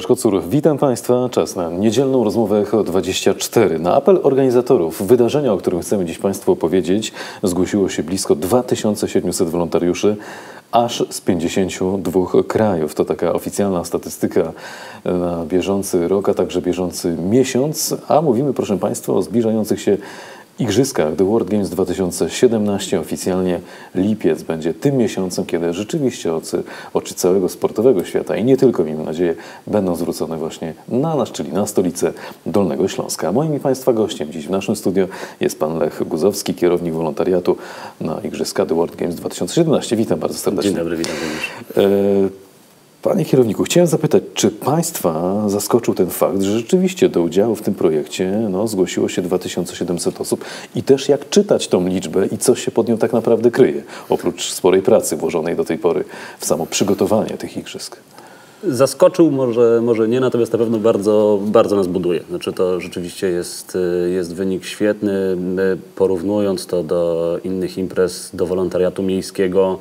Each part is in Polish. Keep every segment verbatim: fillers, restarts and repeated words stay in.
Kocur, witam Państwa. Czas na niedzielną rozmowę Echo dwadzieścia cztery. Na apel organizatorów wydarzenia, o którym chcemy dziś Państwu opowiedzieć, zgłosiło się blisko dwa tysiące siedemset wolontariuszy, aż z pięćdziesięciu dwóch krajów. To taka oficjalna statystyka na bieżący rok, a także bieżący miesiąc. A mówimy, proszę Państwa, o zbliżających się Igrzyskach The World Games dwa tysiące siedemnaście. Oficjalnie lipiec będzie tym miesiącem, kiedy rzeczywiście oczy, oczy całego sportowego świata i nie tylko, miejmy nadzieję, będą zwrócone właśnie na nas, czyli na stolicę Dolnego Śląska. A moim i Państwa gościem dziś w naszym studio jest pan Lech Guzowski, kierownik wolontariatu na Igrzyska The World Games dwa tysiące siedemnaście. Witam bardzo serdecznie. Dzień dobry, witam również. E Panie kierowniku, chciałem zapytać, czy Państwa zaskoczył ten fakt, że rzeczywiście do udziału w tym projekcie no, zgłosiło się dwa tysiące siedemset osób i też jak czytać tą liczbę i co się pod nią tak naprawdę kryje, oprócz sporej pracy włożonej do tej pory w samo przygotowanie tych igrzysk? Zaskoczył, może, może nie, natomiast na pewno bardzo, bardzo nas buduje. Znaczy to rzeczywiście jest, jest wynik świetny. My, porównując to do innych imprez, do wolontariatu miejskiego,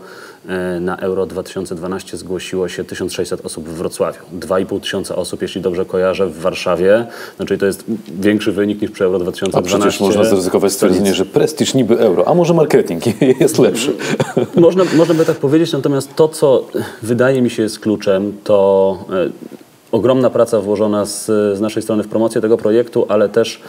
na Euro dwa tysiące dwanaście zgłosiło się tysiąc sześćset osób w Wrocławiu. dwa i pół tysiąca osób, jeśli dobrze kojarzę, w Warszawie. Znaczy to jest większy wynik niż przy Euro dwa tysiące dwanaście. A przecież można zaryzykować stwierdzenie, że prestiż niby euro, a może marketing jest lepszy. Można, można by tak powiedzieć, natomiast to, co wydaje mi się jest kluczem, to ogromna praca włożona z, z naszej strony w promocję tego projektu, ale też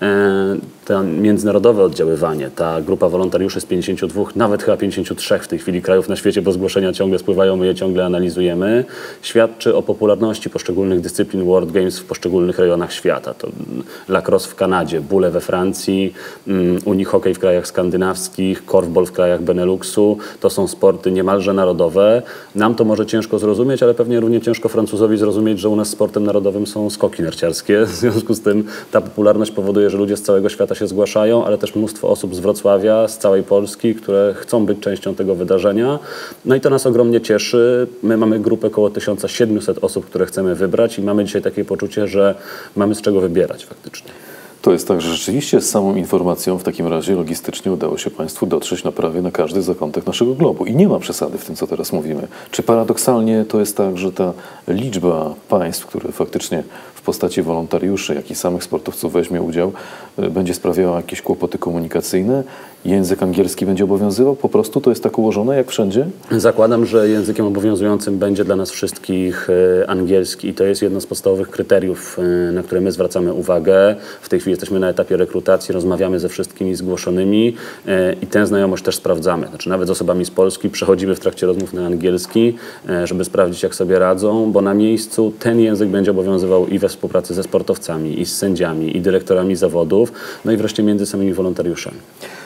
e, to międzynarodowe oddziaływanie. Ta grupa wolontariuszy z pięćdziesięciu dwóch, nawet chyba pięćdziesięciu trzech w tej chwili krajów na świecie, bo zgłoszenia ciągle spływają, my je ciągle analizujemy, świadczy o popularności poszczególnych dyscyplin World Games w poszczególnych rejonach świata. To lacrosse w Kanadzie, bóle we Francji, um, unihokej w krajach skandynawskich, korfball w krajach Beneluxu. To są sporty niemalże narodowe. Nam to może ciężko zrozumieć, ale pewnie równie ciężko Francuzowi zrozumieć, że u nas sportem narodowym są skoki narciarskie. W związku z tym ta popularność powoduje, że ludzie z całego świata się zgłaszają, ale też mnóstwo osób z Wrocławia, z całej Polski, które chcą być częścią tego wydarzenia. No i to nas ogromnie cieszy. My mamy grupę około tysiąc siedemset osób, które chcemy wybrać i mamy dzisiaj takie poczucie, że mamy z czego wybierać faktycznie. To jest tak, że rzeczywiście z samą informacją w takim razie logistycznie udało się Państwu dotrzeć na prawie na każdy zakątek naszego globu. I nie ma przesady w tym, co teraz mówimy. Czy paradoksalnie to jest tak, że ta liczba państw, które faktycznie w postaci wolontariuszy, jak i samych sportowców weźmie udział, będzie sprawiała jakieś kłopoty komunikacyjne? Język angielski będzie obowiązywał? Po prostu to jest tak ułożone jak wszędzie? Zakładam, że językiem obowiązującym będzie dla nas wszystkich angielski i to jest jedno z podstawowych kryteriów, na które my zwracamy uwagę. W tej chwili jesteśmy na etapie rekrutacji, rozmawiamy ze wszystkimi zgłoszonymi i tę znajomość też sprawdzamy. Znaczy nawet z osobami z Polski przechodzimy w trakcie rozmów na angielski, żeby sprawdzić, jak sobie radzą, bo na miejscu ten język będzie obowiązywał i we współpracy ze sportowcami, i z sędziami, i dyrektorami zawodów, no i wreszcie między samymi wolontariuszami.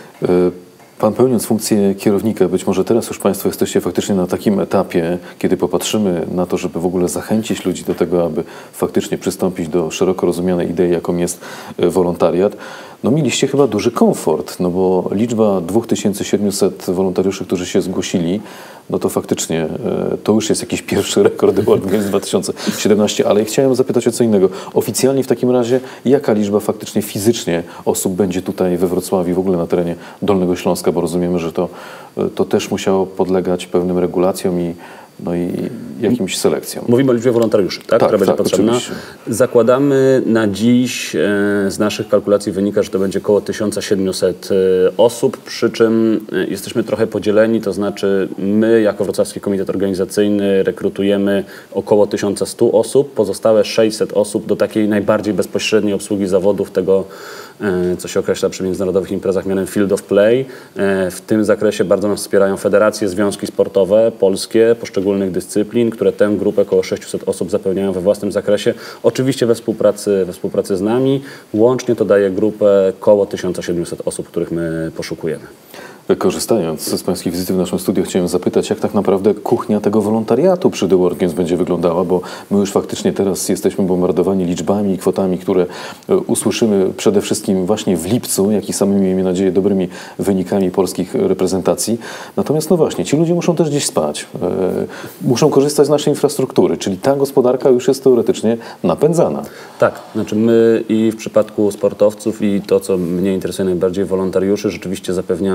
Pan pełniąc funkcję kierownika, być może teraz już Państwo jesteście faktycznie na takim etapie, kiedy popatrzymy na to, żeby w ogóle zachęcić ludzi do tego, aby faktycznie przystąpić do szeroko rozumianej idei, jaką jest wolontariat. No mieliście chyba duży komfort, no bo liczba dwa tysiące siedemset wolontariuszy, którzy się zgłosili, no to faktycznie to już jest jakiś pierwszy rekord World Games dwa tysiące siedemnaście, ale chciałem zapytać o co innego. Oficjalnie w takim razie, jaka liczba faktycznie fizycznie osób będzie tutaj we Wrocławiu, w ogóle na terenie Dolnego Śląska, bo rozumiemy, że to, to też musiało podlegać pewnym regulacjom i no i jakimś selekcjom. Mówimy o liczbie wolontariuszy, tak? Tak, która będzie tak, potrzebna. Oczywiście. Zakładamy na dziś, e, z naszych kalkulacji wynika, że to będzie około tysiąc siedemset e, osób, przy czym e, jesteśmy trochę podzieleni, to znaczy my jako Wrocławski Komitet Organizacyjny rekrutujemy około tysiąc sto osób, pozostałe sześćset osób do takiej najbardziej bezpośredniej obsługi zawodów tego, e, co się określa przy międzynarodowych imprezach mianem Field of Play. E, w tym zakresie bardzo nas wspierają federacje, związki sportowe polskie, poszczególnych dyscyplin, które tę grupę około sześćset osób zapełniają we własnym zakresie. Oczywiście we współpracy, we współpracy z nami. Łącznie to daje grupę około tysiąc siedemset osób, których my poszukujemy. Korzystając z Pańskiej wizyty w naszym studiu, chciałem zapytać, jak tak naprawdę kuchnia tego wolontariatu przy The World Games będzie wyglądała, bo my już faktycznie teraz jesteśmy bombardowani liczbami i kwotami, które usłyszymy przede wszystkim właśnie w lipcu, jak i samymi, miejmy nadzieję, dobrymi wynikami polskich reprezentacji. Natomiast no właśnie, ci ludzie muszą też gdzieś spać, muszą korzystać z naszej infrastruktury, czyli ta gospodarka już jest teoretycznie napędzana. Tak, znaczy my i w przypadku sportowców i to, co mnie interesuje najbardziej, wolontariuszy, rzeczywiście zapewniamy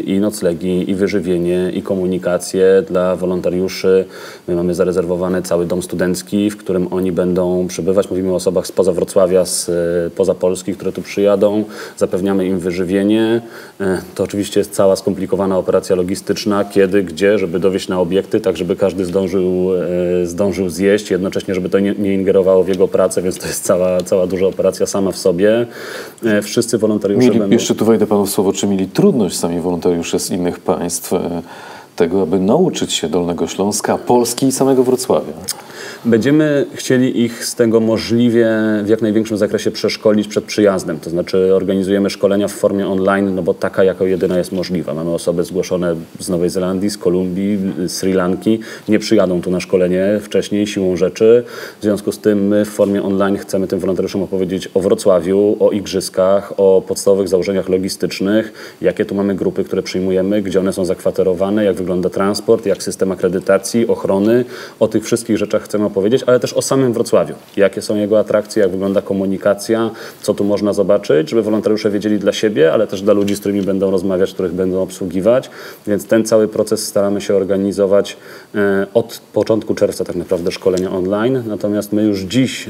i noclegi, i wyżywienie, i komunikację dla wolontariuszy. My mamy zarezerwowany cały dom studencki, w którym oni będą przebywać. Mówimy o osobach spoza Wrocławia, spoza Polski, które tu przyjadą. Zapewniamy im wyżywienie. To oczywiście jest cała skomplikowana operacja logistyczna. Kiedy, gdzie, żeby dowieźć na obiekty, tak żeby każdy zdążył, zdążył zjeść. Jednocześnie, żeby to nie, nie ingerowało w jego pracę, więc to jest cała, cała duża operacja sama w sobie. Wszyscy wolontariusze mieli, będą... Jeszcze tu wejdę panu w słowo, czy mieli trudność sami wolontariusze z innych państw tego, aby nauczyć się Dolnego Śląska, Polski i samego Wrocławia? Będziemy chcieli ich z tego możliwie w jak największym zakresie przeszkolić przed przyjazdem. To znaczy organizujemy szkolenia w formie online, no bo taka jako jedyna jest możliwa. Mamy osoby zgłoszone z Nowej Zelandii, z Kolumbii, z Sri Lanki. Nie przyjadą tu na szkolenie wcześniej siłą rzeczy. W związku z tym my w formie online chcemy tym wolontariuszom opowiedzieć o Wrocławiu, o igrzyskach, o podstawowych założeniach logistycznych, jakie tu mamy grupy, które przyjmujemy, gdzie one są zakwaterowane, jak wygląda transport, jak system akredytacji, ochrony. O tych wszystkich rzeczach chcemy opowiedzieć, ale też o samym Wrocławiu. Jakie są jego atrakcje, jak wygląda komunikacja, co tu można zobaczyć, żeby wolontariusze wiedzieli dla siebie, ale też dla ludzi, z którymi będą rozmawiać, których będą obsługiwać. Więc ten cały proces staramy się organizować e, od początku czerwca tak naprawdę szkolenia online. Natomiast my już dziś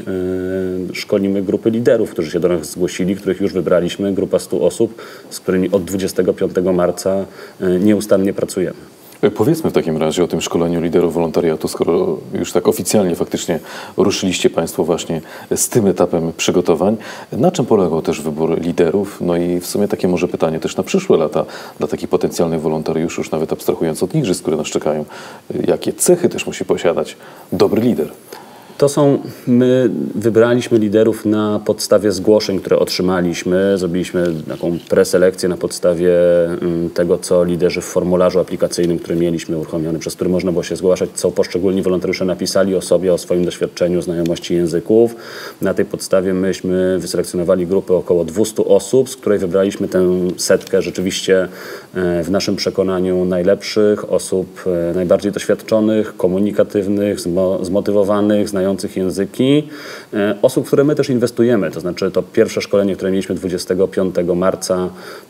e, szkolimy grupy liderów, którzy się do nas zgłosili, których już wybraliśmy, grupa stu osób, z którymi od dwudziestego piątego marca e, nieustannie pracujemy. Powiedzmy w takim razie o tym szkoleniu liderów wolontariatu, skoro już tak oficjalnie faktycznie ruszyliście Państwo właśnie z tym etapem przygotowań. Na czym polegał też wybór liderów? No i w sumie takie może pytanie też na przyszłe lata dla takich potencjalnych wolontariuszy, już nawet abstrahując od igrzysk, które nas czekają. Jakie cechy też musi posiadać dobry lider? To są, my wybraliśmy liderów na podstawie zgłoszeń, które otrzymaliśmy. Zrobiliśmy taką preselekcję na podstawie tego, co liderzy w formularzu aplikacyjnym, który mieliśmy uruchomiony, przez który można było się zgłaszać, co poszczególni wolontariusze napisali o sobie, o swoim doświadczeniu, znajomości języków. Na tej podstawie myśmy wyselekcjonowali grupę około dwustu osób, z której wybraliśmy tę setkę rzeczywiście w naszym przekonaniu najlepszych, osób najbardziej doświadczonych, komunikatywnych, zmotywowanych, znających języki, osób, w które my też inwestujemy. To znaczy to pierwsze szkolenie, które mieliśmy dwudziestego piątego marca,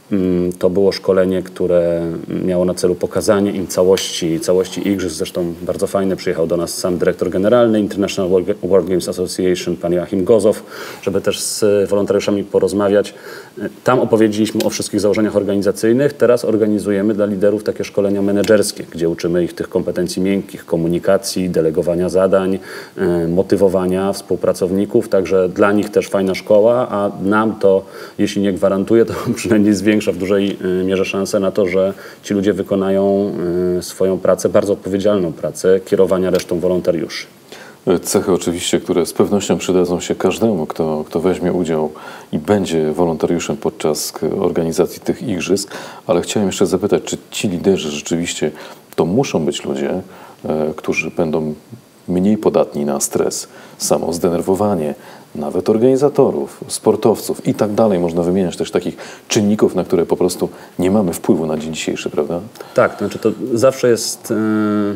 to było szkolenie, które miało na celu pokazanie im całości, całości igrzysk. Zresztą bardzo fajny, przyjechał do nas sam dyrektor generalny International World Games Association, pan Joachim Gozow, żeby też z wolontariuszami porozmawiać. Tam opowiedzieliśmy o wszystkich założeniach organizacyjnych. Teraz organizujemy dla liderów takie szkolenia menedżerskie, gdzie uczymy ich tych kompetencji miękkich, komunikacji, delegowania zadań, motywowania współpracowników. Także dla nich też fajna szkoła, a nam to, jeśli nie gwarantuje, to przynajmniej zwiększa w dużej mierze szansę na to, że ci ludzie wykonają swoją pracę, bardzo odpowiedzialną pracę kierowania resztą wolontariuszy. Cechy oczywiście, które z pewnością przydadzą się każdemu, kto, kto weźmie udział i będzie wolontariuszem podczas organizacji tych igrzysk, ale chciałem jeszcze zapytać, czy ci liderzy rzeczywiście to muszą być ludzie, e, którzy będą mniej podatni na stres, samo zdenerwowanie, nawet organizatorów, sportowców i tak dalej. Można wymieniać też takich czynników, na które po prostu nie mamy wpływu na dzień dzisiejszy, prawda? Tak, to znaczy to zawsze jest, yy,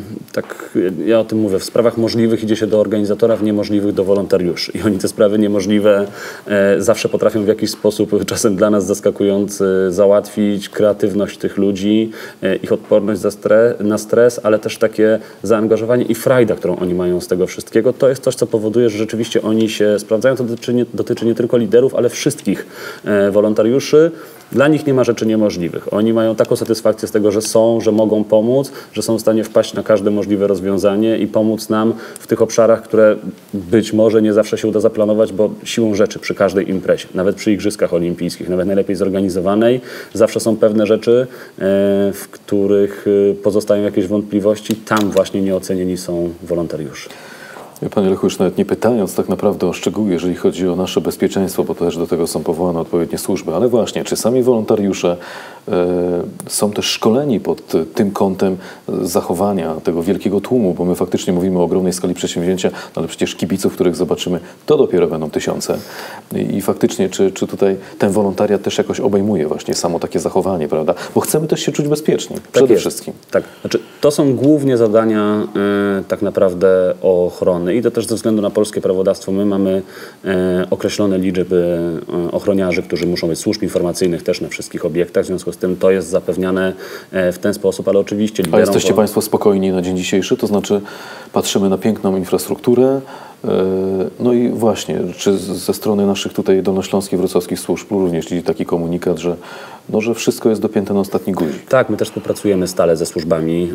tak ja o tym mówię, w sprawach możliwych idzie się do organizatora, w niemożliwych do wolontariuszy. I oni te sprawy niemożliwe yy, zawsze potrafią w jakiś sposób, czasem dla nas zaskakujący, załatwić kreatywność tych ludzi, yy, ich odporność za stres, na stres, ale też takie zaangażowanie i frajda, którą oni mają z tego wszystkiego. To jest coś, co powoduje, że rzeczywiście oni się sprawdzają. To dotyczy nie, dotyczy nie tylko liderów, ale wszystkich e, wolontariuszy. Dla nich nie ma rzeczy niemożliwych. Oni mają taką satysfakcję z tego, że są, że mogą pomóc, że są w stanie wpaść na każde możliwe rozwiązanie i pomóc nam w tych obszarach, które być może nie zawsze się uda zaplanować, bo siłą rzeczy przy każdej imprezie, nawet przy igrzyskach olimpijskich, nawet najlepiej zorganizowanej, zawsze są pewne rzeczy, e, w których pozostają jakieś wątpliwości. Tam właśnie nieocenieni są wolontariusze. Panie Lechu, już nawet nie pytając tak naprawdę o szczegóły, jeżeli chodzi o nasze bezpieczeństwo, bo też do tego są powołane odpowiednie służby, ale właśnie, czy sami wolontariusze e, są też szkoleni pod tym kątem zachowania tego wielkiego tłumu, bo my faktycznie mówimy o ogromnej skali przedsięwzięcia, no ale przecież kibiców, których zobaczymy, to dopiero będą tysiące. I, i faktycznie, czy, czy tutaj ten wolontariat też jakoś obejmuje właśnie samo takie zachowanie, prawda? Bo chcemy też się czuć bezpiecznie, przede tak wszystkim. Tak, znaczy to są głównie zadania y, tak naprawdę ochrony. I to też ze względu na polskie prawodawstwo. My mamy e, określone liczby e, ochroniarzy, którzy muszą być służb informacyjnych też na wszystkich obiektach. W związku z tym to jest zapewnione zapewniane w ten sposób, ale oczywiście... A jesteście Państwo spokojni na dzień dzisiejszy? To znaczy patrzymy na piękną infrastrukturę, no i właśnie, czy ze strony naszych tutaj dolnośląskich, wrocławskich służb również idzie taki komunikat, że, no, że wszystko jest dopięte na ostatni guzik? Tak, my też współpracujemy stale ze służbami,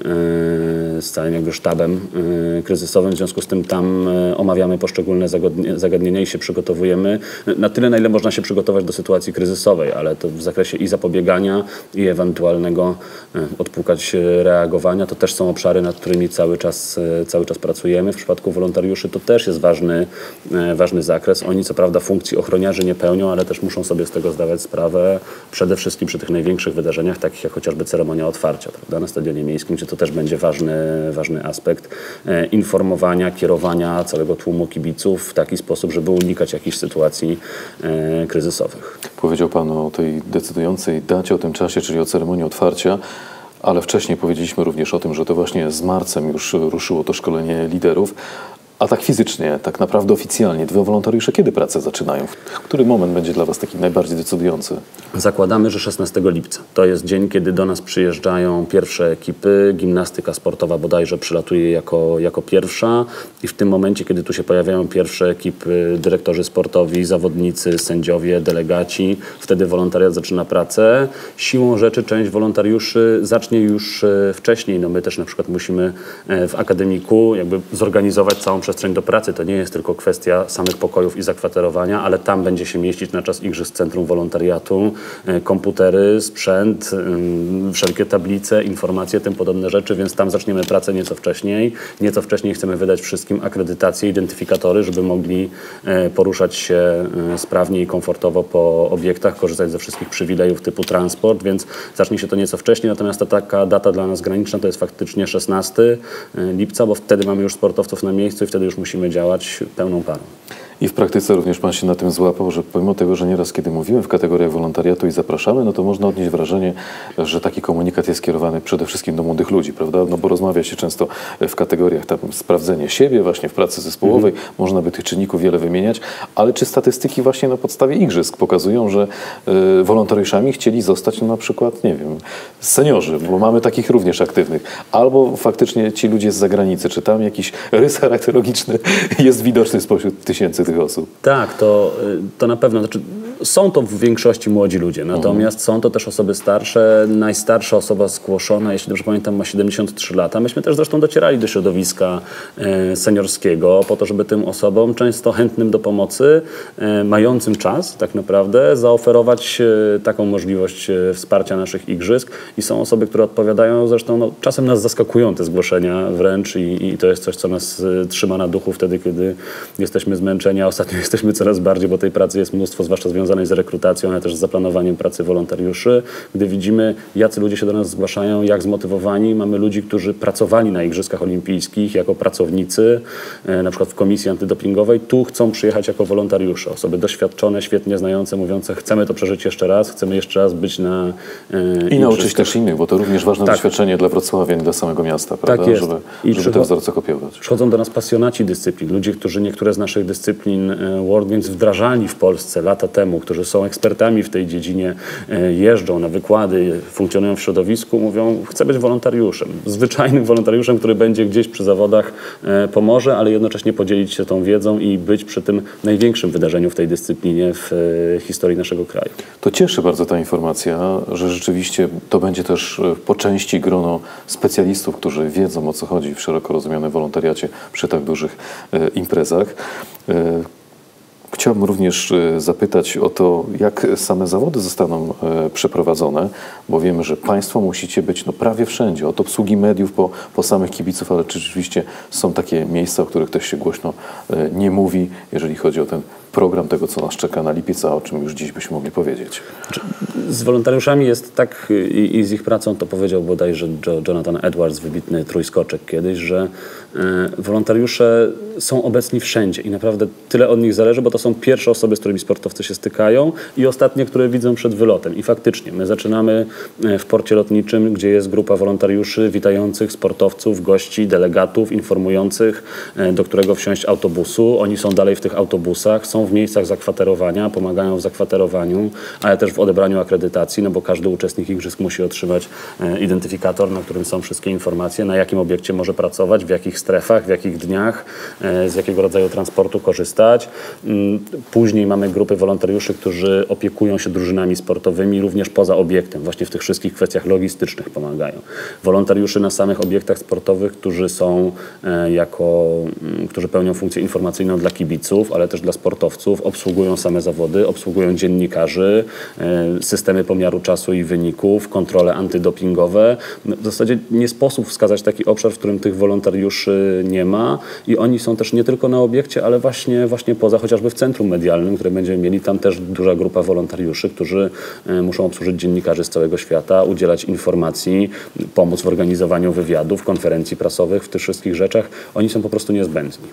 z całym jakby sztabem kryzysowym, w związku z tym tam omawiamy poszczególne zagadnienia i się przygotowujemy na tyle, na ile można się przygotować do sytuacji kryzysowej, ale to w zakresie i zapobiegania, i ewentualnego odpukać reagowania, to też są obszary, nad którymi cały czas, cały czas pracujemy. W przypadku wolontariuszy to też jest ważny, ważny zakres. Oni co prawda funkcji ochroniarzy nie pełnią, ale też muszą sobie z tego zdawać sprawę, przede wszystkim przy tych największych wydarzeniach, takich jak chociażby ceremonia otwarcia, prawda, na Stadionie Miejskim, gdzie to też będzie ważny, ważny aspekt e, informowania, kierowania całego tłumu kibiców w taki sposób, żeby unikać jakichś sytuacji e, kryzysowych. Powiedział Pan o tej decydującej dacie, o tym czasie, czyli o ceremonii otwarcia, ale wcześniej powiedzieliśmy również o tym, że to właśnie z marcem już ruszyło to szkolenie liderów. A tak fizycznie, tak naprawdę oficjalnie, dwa wolontariusze kiedy pracę zaczynają? Który moment będzie dla Was taki najbardziej decydujący? Zakładamy, że szesnastego lipca. To jest dzień, kiedy do nas przyjeżdżają pierwsze ekipy. Gimnastyka sportowa bodajże przylatuje jako, jako pierwsza i w tym momencie, kiedy tu się pojawiają pierwsze ekipy, dyrektorzy sportowi, zawodnicy, sędziowie, delegaci, wtedy wolontariat zaczyna pracę. Siłą rzeczy część wolontariuszy zacznie już wcześniej. No my też na przykład musimy w akademiku jakby zorganizować całą przestrzeń do pracy. To nie jest tylko kwestia samych pokojów i zakwaterowania, ale tam będzie się mieścić na czas igrzysk centrum wolontariatu, komputery, sprzęt, wszelkie tablice, informacje, tym podobne rzeczy, więc tam zaczniemy pracę nieco wcześniej. Nieco wcześniej chcemy wydać wszystkim akredytacje, identyfikatory, żeby mogli poruszać się sprawnie i komfortowo po obiektach, korzystać ze wszystkich przywilejów typu transport, więc zacznie się to nieco wcześniej, natomiast ta taka data dla nas graniczna to jest faktycznie szesnastego lipca, bo wtedy mamy już sportowców na miejscu i wtedy już musimy działać pełną parą. I w praktyce również Pan się na tym złapał, że pomimo tego, że nieraz kiedy mówimy w kategoriach wolontariatu i zapraszamy, no to można odnieść wrażenie, że taki komunikat jest skierowany przede wszystkim do młodych ludzi, prawda? No bo rozmawia się często w kategoriach tam sprawdzenie siebie właśnie w pracy zespołowej, mhm. można by tych czynników wiele wymieniać, ale czy statystyki właśnie na podstawie igrzysk pokazują, że y, wolontariuszami chcieli zostać no, na przykład, nie wiem, seniorzy, bo mamy takich również aktywnych, albo faktycznie ci ludzie z zagranicy, czy tam jakiś rys charakterologiczny jest widoczny spośród tysięcy tych osób? Tak, to, to na pewno. Znaczy, są to w większości młodzi ludzie, natomiast mhm. są to też osoby starsze. Najstarsza osoba zgłoszona, jeśli dobrze pamiętam, ma siedemdziesiąt trzy lata. Myśmy też zresztą docierali do środowiska e, seniorskiego po to, żeby tym osobom, często chętnym do pomocy, e, mającym czas tak naprawdę, zaoferować e, taką możliwość e, wsparcia naszych igrzysk. I są osoby, które odpowiadają, zresztą no, czasem nas zaskakują te zgłoszenia wręcz i, i to jest coś, co nas e, trzyma na duchu wtedy, kiedy jesteśmy zmęczeni, a ostatnio jesteśmy coraz bardziej, bo tej pracy jest mnóstwo, zwłaszcza związanej z rekrutacją, ale też z zaplanowaniem pracy wolontariuszy. Gdy widzimy, jacy ludzie się do nas zgłaszają, jak zmotywowani, mamy ludzi, którzy pracowali na Igrzyskach Olimpijskich jako pracownicy, e, na przykład w komisji antydopingowej, tu chcą przyjechać jako wolontariusze. Osoby doświadczone, świetnie znające, mówiące, chcemy to przeżyć jeszcze raz, chcemy jeszcze raz być na e, I nauczyć też innych, bo to również ważne tak. doświadczenie dla Wrocławia, dla samego miasta, prawda? Tak jest. Żeby, I żeby te wzorce kopiować. Przychodzą do nas pasjonaci dyscyplin, ludzie, którzy niektóre z naszych dyscyplin World Games wdrażali w Polsce lata temu, którzy są ekspertami w tej dziedzinie, jeżdżą na wykłady, funkcjonują w środowisku, mówią, chcę być wolontariuszem, zwyczajnym wolontariuszem, który będzie gdzieś przy zawodach pomoże, ale jednocześnie podzielić się tą wiedzą i być przy tym największym wydarzeniu w tej dyscyplinie w historii naszego kraju. To cieszy bardzo ta informacja, że rzeczywiście to będzie też po części grono specjalistów, którzy wiedzą, o co chodzi w szeroko rozumianym wolontariacie przy tak dużych imprezach. Chciałbym również zapytać o to, jak same zawody zostaną przeprowadzone, bo wiemy, że Państwo musicie być no, prawie wszędzie, od obsługi mediów po, po samych kibiców, ale czy rzeczywiście są takie miejsca, o których też się głośno nie mówi, jeżeli chodzi o ten program tego, co nas czeka na lipiec, a o czym już dziś byśmy mogli powiedzieć. Z wolontariuszami jest tak i, i z ich pracą, to powiedział bodajże Jonathan Edwards, wybitny trójskoczek kiedyś, że e, wolontariusze są obecni wszędzie i naprawdę tyle od nich zależy, bo to są pierwsze osoby, z którymi sportowcy się stykają i ostatnie, które widzą przed wylotem. I faktycznie my zaczynamy w porcie lotniczym, gdzie jest grupa wolontariuszy witających sportowców, gości, delegatów, informujących, do którego wsiąść autobusu. Oni są dalej w tych autobusach, są są w miejscach zakwaterowania, pomagają w zakwaterowaniu, ale też w odebraniu akredytacji, no bo każdy uczestnik igrzysk musi otrzymać e, identyfikator, na którym są wszystkie informacje, na jakim obiekcie może pracować, w jakich strefach, w jakich dniach, e, z jakiego rodzaju transportu korzystać. Mm, Później mamy grupy wolontariuszy, którzy opiekują się drużynami sportowymi również poza obiektem, właśnie w tych wszystkich kwestiach logistycznych pomagają. Wolontariuszy na samych obiektach sportowych, którzy są e, jako, m, którzy pełnią funkcję informacyjną dla kibiców, ale też dla sportowców, obsługują same zawody, obsługują dziennikarzy, e, systemy pomiaru czasu i wyników, kontrole antydopingowe. W zasadzie nie sposób wskazać taki obszar, w którym tych wolontariuszy nie ma i oni są też nie tylko na obiekcie, ale właśnie, właśnie poza, chociażby w centrum medialnym, które będziemy mieli, tam też duża grupa wolontariuszy, którzy e, muszą obsłużyć dziennikarzy z całego świata, udzielać informacji, pomóc w organizowaniu wywiadów, konferencji prasowych, w tych wszystkich rzeczach. Oni są po prostu niezbędni.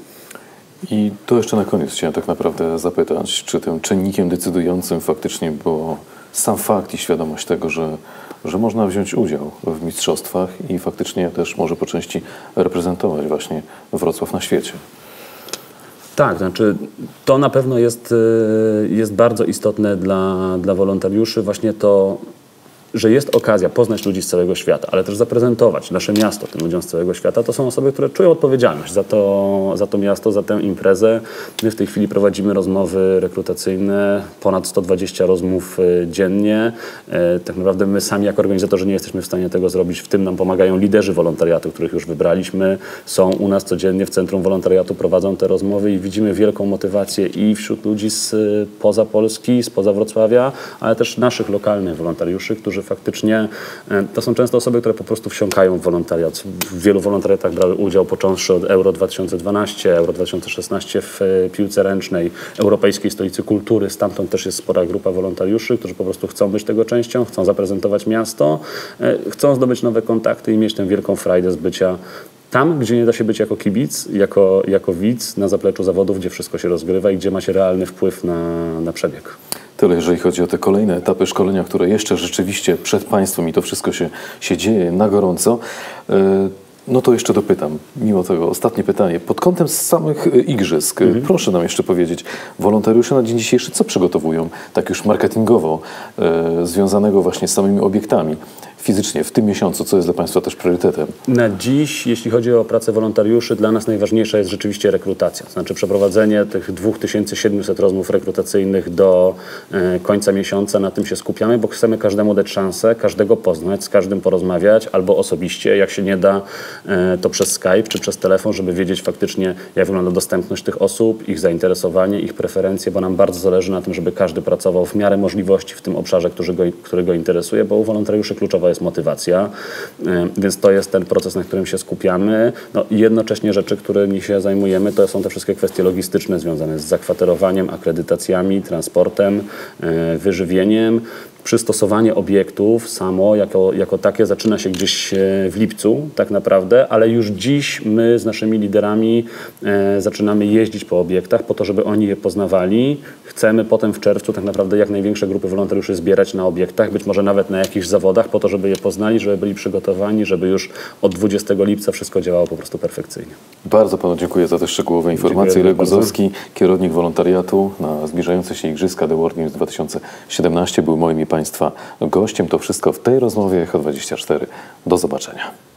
I to jeszcze na koniec chciałem tak naprawdę zapytać, czy tym czynnikiem decydującym faktycznie było sam fakt i świadomość tego, że, że można wziąć udział w mistrzostwach i faktycznie też może po części reprezentować właśnie Wrocław na świecie. Tak, znaczy to na pewno jest, jest bardzo istotne dla, dla wolontariuszy, właśnie to, że jest okazja poznać ludzi z całego świata, ale też zaprezentować nasze miasto tym ludziom z całego świata. To są osoby, które czują odpowiedzialność za to, za to miasto, za tę imprezę. My w tej chwili prowadzimy rozmowy rekrutacyjne, ponad sto dwadzieścia rozmów dziennie. Tak naprawdę my sami jako organizatorzy nie jesteśmy w stanie tego zrobić. W tym nam pomagają liderzy wolontariatu, których już wybraliśmy. Są u nas codziennie w Centrum Wolontariatu, prowadzą te rozmowy i widzimy wielką motywację i wśród ludzi spoza Polski, spoza Wrocławia, ale też naszych lokalnych wolontariuszy, którzy faktycznie, to są często osoby, które po prostu wsiąkają w wolontariat. W wielu wolontariatach brały udział, począwszy od Euro dwa tysiące dwanaście, Euro dwa tysiące szesnaście w piłce ręcznej, Europejskiej Stolicy Kultury. Stamtąd też jest spora grupa wolontariuszy, którzy po prostu chcą być tego częścią, chcą zaprezentować miasto, chcą zdobyć nowe kontakty i mieć tę wielką frajdę z bycia tam, gdzie nie da się być jako kibic, jako, jako widz, na zapleczu zawodów, gdzie wszystko się rozgrywa i gdzie ma się realny wpływ na, na przebieg. Tyle, jeżeli chodzi o te kolejne etapy szkolenia, które jeszcze rzeczywiście przed Państwem i to wszystko się, się dzieje na gorąco. No to jeszcze dopytam, mimo tego ostatnie pytanie. Pod kątem samych igrzysk, mhm. proszę nam jeszcze powiedzieć, wolontariusze na dzień dzisiejszy co przygotowują, tak już marketingowo, e, związanego właśnie z samymi obiektami? Fizycznie, w tym miesiącu, co jest dla Państwa też priorytetem? Na dziś, jeśli chodzi o pracę wolontariuszy, dla nas najważniejsza jest rzeczywiście rekrutacja. Znaczy przeprowadzenie tych dwa tysiące siedemset rozmów rekrutacyjnych do e, końca miesiąca. Na tym się skupiamy, bo chcemy każdemu dać szansę, każdego poznać, z każdym porozmawiać, albo osobiście, jak się nie da, e, to przez Skype czy przez telefon, żeby wiedzieć faktycznie, jak wygląda dostępność tych osób, ich zainteresowanie, ich preferencje, bo nam bardzo zależy na tym, żeby każdy pracował w miarę możliwości w tym obszarze, który go, który go interesuje, bo u wolontariuszy kluczowa jest motywacja, więc to jest ten proces, na którym się skupiamy. No i jednocześnie rzeczy, którymi się zajmujemy, to są te wszystkie kwestie logistyczne związane z zakwaterowaniem, akredytacjami, transportem, wyżywieniem. Przystosowanie obiektów samo jako, jako takie zaczyna się gdzieś w lipcu tak naprawdę, ale już dziś my z naszymi liderami e, zaczynamy jeździć po obiektach po to, żeby oni je poznawali. Chcemy potem w czerwcu tak naprawdę jak największe grupy wolontariuszy zbierać na obiektach, być może nawet na jakichś zawodach po to, żeby je poznali, żeby byli przygotowani, żeby już od dwudziestego lipca wszystko działało po prostu perfekcyjnie. Bardzo Panu dziękuję za te szczegółowe informacje. Lech Guzowski, kierownik wolontariatu na zbliżające się Igrzyska The World Games dwa tysiące siedemnaście był moim i Państwa gościem. To wszystko w tej rozmowie Echo dwadzieścia cztery. Do zobaczenia.